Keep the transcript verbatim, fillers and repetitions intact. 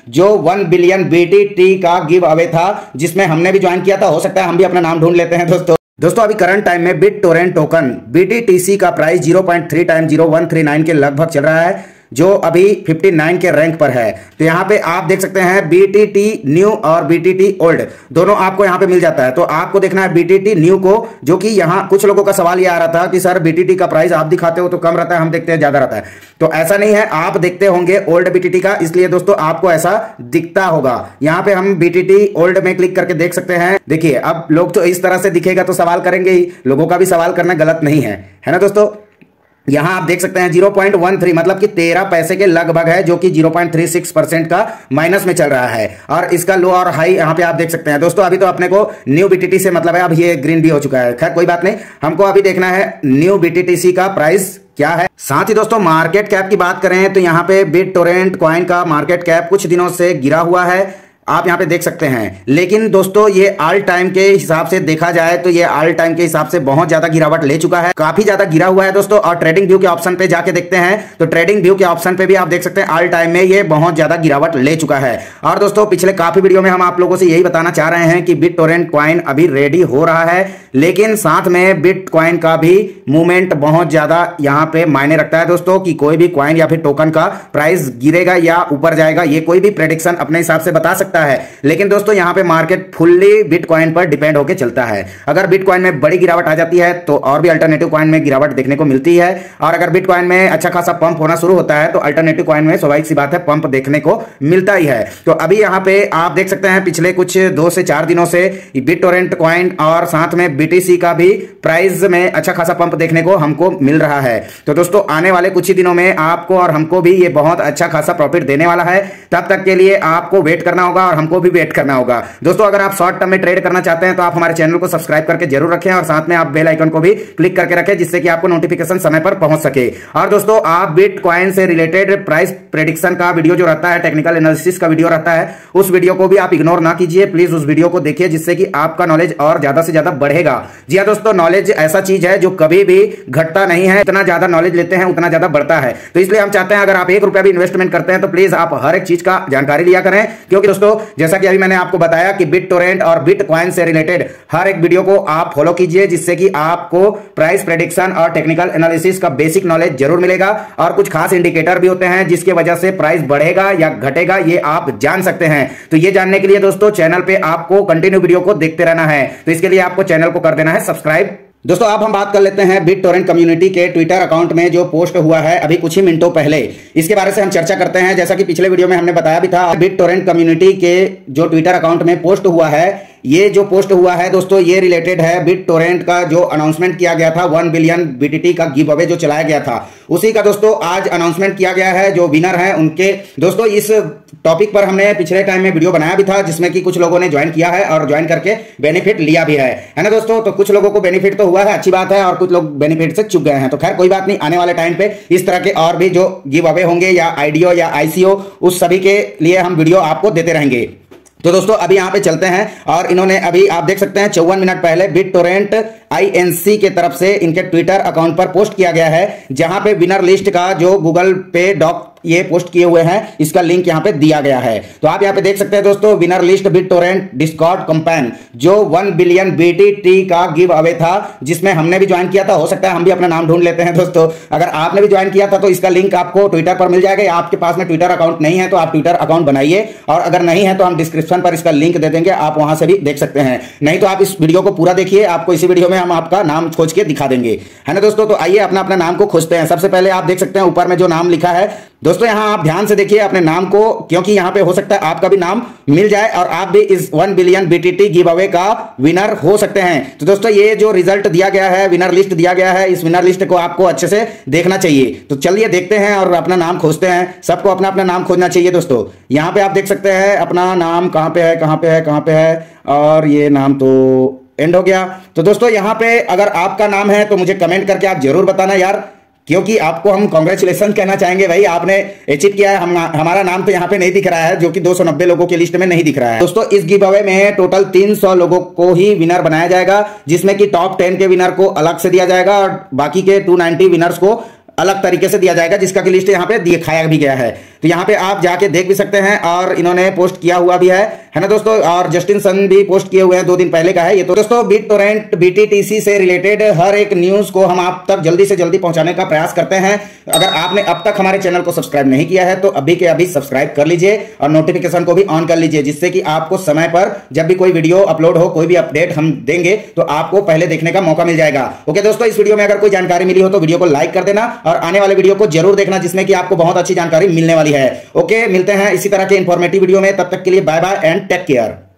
जो one billion BTT का giveaway था, जिसमें हमने भी ज्वाइन किया था। हो सकता है हम भी अपना नाम ढूंढ लेते हैं दोस्तों। दोस्तों अभी करंट टाइम में बिट टोरेंट टोकन बीटीटीसी का price zero point three time zero one three nine के लगभग चल रहा है, जो अभी उनसठ के रैंक पर है। तो यहाँ पे आप देख सकते हैं बीटीटी न्यू और बीटीटी ओल्ड दोनों आपको यहाँ पे मिल जाता है। तो आपको देखना है बीटीटी न्यू को, जो कि यहाँ कुछ लोगों का सवाल ये आ रहा था कि सर बीटीटी का प्राइस आप दिखाते हो तो कम रहता है, हम देखते हैं ज्यादा रहता है। तो ऐसा नहीं है, आप देखते होंगे ओल्ड बीटीटी का, इसलिए दोस्तों आपको ऐसा दिखता होगा। यहाँ पे हम बीटीटी ओल्ड में क्लिक करके देख सकते हैं। देखिए अब लोग तो इस तरह से दिखेगा तो सवाल करेंगे ही, लोगों का भी सवाल करना गलत नहीं है, है ना दोस्तों। यहां आप देख सकते हैं ज़ीरो पॉइंट वन थ्री मतलब कि तेरह पैसे के लगभग है, जो कि zero point three six percent का माइनस में चल रहा है। और इसका लो और हाई यहां पे आप देख सकते हैं दोस्तों। अभी तो अपने को न्यू बीटीटी से मतलब है, अब ये ग्रीन भी हो चुका है, खैर कोई बात नहीं। हमको अभी देखना है न्यू बीटीटीसी का प्राइस क्या है। साथ ही दोस्तों मार्केट कैप की बात करें तो यहाँ पे बिट टोरेंट कॉइन का मार्केट कैप कुछ दिनों से गिरा हुआ है, आप यहां पे देख सकते हैं। लेकिन दोस्तों ये ऑल टाइम के हिसाब से देखा जाए तो ये ऑल टाइम के हिसाब से बहुत ज्यादा गिरावट ले चुका है, काफी ज्यादा गिरा हुआ है दोस्तों। और ट्रेडिंग व्यू के ऑप्शन पे जाके देखते हैं तो ट्रेडिंग व्यू के ऑप्शन पे भी आप देख सकते हैं ऑल टाइम में ये बहुत ज्यादा गिरावट ले चुका है। और दोस्तों पिछले काफी वीडियो में हम आप लोगों से यही बताना चाह रहे हैं कि बिट टोरेंट कॉइन अभी रेडी हो रहा है, लेकिन साथ में बिट कॉइन का भी मूवमेंट बहुत ज्यादा यहाँ पे मायने रखता है दोस्तों, कि कोई भी कॉइन या फिर टोकन का प्राइस गिरेगा या ऊपर जाएगा, ये कोई भी प्रेडिक्शन अपने हिसाब से बता सकता है। लेकिन दोस्तों यहाँ पे मार्केट फुल्ली बिटकॉइन पर डिपेंड होकर चलता है। अगर बिटकॉइन में बड़ी गिरावट आ जाती है तो और भी अल्टरनेटिव कॉइन में गिरावट देखने को मिलती है, और अगर बिटकॉइन में अच्छा खासा पंप होना शुरू होता है तो अल्टरनेटिव कॉइन में स्वाभाविक सी बात है पंप देखने को मिलता ही है। तो अभी यहाँ पे आप देख सकते हैं पिछले कुछ दो से चार दिनों से बिट टोरेंट कॉइन और साथ में बीटीसी का भी प्राइस में अच्छा खासा पंप देखने को हमको मिल रहा है। तो दोस्तों आने वाले कुछ ही दिनों में आपको और हमको भी ये बहुत अच्छा खासा प्रॉफिट देने वाला है। तब तक के लिए आपको वेट करना होगा और हमको भी वेट करना होगा दोस्तों। अगर आप शॉर्ट टर्म में ट्रेड करना चाहते हैं तो आप हमारे चैनल को सब्सक्राइब करके जरूर रखें और साथ में आप बेल आइकन को भी क्लिक करके रखें, जिससे कि आपको नोटिफिकेशन समय पर पहुंच सके। और दोस्तों आप बिटकॉइन से रिलेटेड प्राइस प्रेडिक्शन का वीडियो जो रहता है, टेक्निकल एनालिसिस का वीडियो रहता है, उस वीडियो को भी आप इग्नोर ना कीजिए प्लीज, उस वीडियो को देखिए, जिससे कि आपका नॉलेज और ज्यादा से ज्यादा बढ़ेगा। जी हाँ दोस्तों, नॉलेज ऐसा चीज है जो कभी भी घटता नहीं है, इतना ज्यादा नॉलेज लेते हैं उतना ज्यादा बढ़ता है। तो इसलिए हम चाहते हैं अगर आप एक रुपया भी इन्वेस्टमेंट करते हैं तो प्लीज आप हर एक चीज का जानकारी लिया करें, क्योंकि दोस्तों जैसा कि अभी मैंने आपको बताया कि बिट टोरेंट और बिटकॉइन से रिलेटेड हर एक वीडियो को आप फॉलो कीजिए, जिससे कि आपको प्राइस प्रेडिक्शन और टेक्निकल एनालिसिस का बेसिक नॉलेज जरूर मिलेगा। और कुछ खास इंडिकेटर भी होते हैं जिसकी वजह से प्राइस बढ़ेगा या घटेगा ये आप जान सकते हैं। तो ये जानने के लिए दोस्तों चैनल पे आपको कंटिन्यू वीडियो को देखते रहना है। तो इसके लिए आपको चैनल को कर देना है सब्सक्राइब। दोस्तों अब हम बात कर लेते हैं बिट टोरेंट कम्युनिटी के ट्विटर अकाउंट में जो पोस्ट हुआ है अभी कुछ ही मिनटों पहले, इसके बारे से हम चर्चा करते हैं। जैसा कि पिछले वीडियो में हमने बताया भी था, बिट टोरेंट कम्युनिटी के जो ट्विटर अकाउंट में पोस्ट हुआ है, ये जो पोस्ट हुआ है दोस्तों ये रिलेटेड है बिट टोरेंट का जो अनाउंसमेंट किया गया था, वन बिलियन बीटीटी का गिव अवे जो चलाया गया था, उसी का दोस्तों आज अनाउंसमेंट किया गया है। जो विनर है उनके दोस्तों इस टॉपिक पर हमने पिछले टाइम में वीडियो बनाया भी था, जिसमें कि कुछ लोगों ने ज्वाइन किया है और ज्वाइन करके बेनिफिट लिया भी है, है ना दोस्तों। तो कुछ लोगों को बेनिफिट तो हुआ है, अच्छी बात है, और कुछ लोग बेनिफिट से चुक गए हैं। तो खैर कोई बात नहीं, आने वाले टाइम पे इस तरह के और भी जो गिव अवे होंगे या आईडीओ या आईसीओ, उस सभी के लिए हम वीडियो आपको देते रहेंगे। तो दोस्तों अभी यहां पे चलते हैं, और इन्होंने अभी आप देख सकते हैं चौवन मिनट पहले बिट टोरेंट आईएनसी के तरफ से इनके ट्विटर अकाउंट पर पोस्ट किया गया है, जहां पे विनर लिस्ट का जो गूगल पे डॉक ये पोस्ट किए हुए हैं, इसका लिंक यहां पे दिया गया है। तो आप यहां पे देख सकते हैं दोस्तों winner list BitTorrent Discord campaign, जो वन बिलियन बीटीटी का गिव अवे था, जिसमें हमने भी ज्वाइन किया था। हो सकता है हम भी अपना नाम ढूंढ लेते हैं दोस्तों। अगर आपने भी ज्वाइन किया था तो इसका लिंक आपको ट्विटर पर मिल जाएगा, या आपके पास में ट्विटर अकाउंट नहीं है तो आप ट्विटर अकाउंट बनाइए, और अगर नहीं है तो हम डिस्क्रिप्शन पर इसका लिंक दे देंगे, आप वहां से भी देख सकते हैं। नहीं तो आप इस वीडियो को पूरा देखिए, आपको इसी वीडियो में हम आपका नाम खोज के दिखा देंगे, है ना दोस्तों। तो आइए अपना अपना नाम को खोजते हैं। सबसे पहले आप देख सकते हैं ऊपर में जो नाम लिखा है दोस्तों, यहां आप ध्यान से देखिए अपने नाम को, क्योंकि यहां पे हो सकता है आपका भी नाम मिल जाए और आप भी इस one billion BTT give away का विनर हो सकते हैं। तो दोस्तों ये जो रिजल्ट दिया गया है, विनर लिस्ट दिया गया है, इस विनर लिस्ट को आपको अच्छे से देखना चाहिए। तो चलिए देखते हैं और अपना नाम खोजते हैं। सबको अपना अपना नाम खोजना चाहिए दोस्तों। यहां पे आप देख सकते हैं अपना नाम कहां पे है, कहां पे है, कहां पे है, और ये नाम तो एंड हो गया। तो दोस्तों यहां पे अगर आपका नाम है तो मुझे कमेंट करके आप जरूर बताना यार, क्योंकि आपको हम कांग्रेचुलेशन कहना चाहेंगे भाई, आपने अचीव किया है। हम हमारा नाम तो यहाँ पे नहीं दिख रहा है, जो कि दो सौ नब्बे लोगों की लिस्ट में नहीं दिख रहा है दोस्तों। इस गिव अवे में टोटल तीन सौ लोगों को ही विनर बनाया जाएगा, जिसमें कि टॉप टेन के विनर को अलग से दिया जाएगा और बाकी के दो सौ नब्बे विनर्स को अलग तरीके से दिया जाएगा, जिसका कि लिस्ट यहाँ पे दिखाया भी गया है। तो यहाँ पे आप जाके देख भी सकते हैं और इन्होंने पोस्ट किया हुआ भी है है ना दोस्तों। और जस्टिन सन भी पोस्ट किए हुए हैं, दो दिन पहले का है ये। तो दोस्तों BitTorrent बीटीटीसी से रिलेटेड हर एक न्यूज को हम आप तक जल्दी से जल्दी पहुंचाने का प्रयास करते हैं। अगर आपने अब तक हमारे चैनल को सब्सक्राइब नहीं किया है तो अभी के अभी सब्सक्राइब कर लीजिए और नोटिफिकेशन को भी ऑन कर लीजिए, जिससे कि आपको समय पर जब भी कोई वीडियो अपलोड हो, कोई भी अपडेट हम देंगे तो आपको पहले देखने का मौका मिल जाएगा। ओके दोस्तों, इस वीडियो में अगर कोई जानकारी मिली हो तो वीडियो को लाइक कर देना और आने वाले वीडियो को जरूर देखना, जिसमें कि आपको बहुत अच्छी जानकारी मिलने वाली है। ओके, मिलते हैं इसी तरह के इंफॉर्मेटिव वीडियो में, तब तक के लिए bye bye and take care.